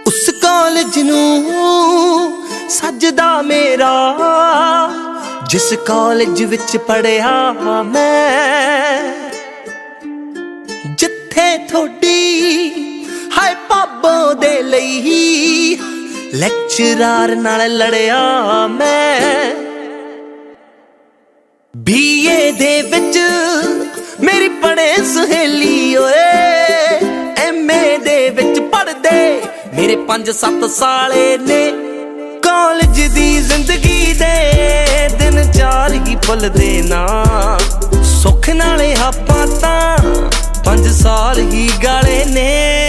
उस कॉलेज नूं सजदा मेरा जिस कॉलेज विच पढ़िया मैं, जिथे थोड़ी हाय पाबों दे लई लैक्चरार नाल लड़िया मैं। बीए दे विच मेरी पढ़े सहेली ओए, एमए दे विच पढ़दे मेरे 5-7 साले ने। कॉलेज दी जिंदगी दे दिन 4 ही भुलदे ना, सुख नाले हापां तां 5 साल ही गाले ने।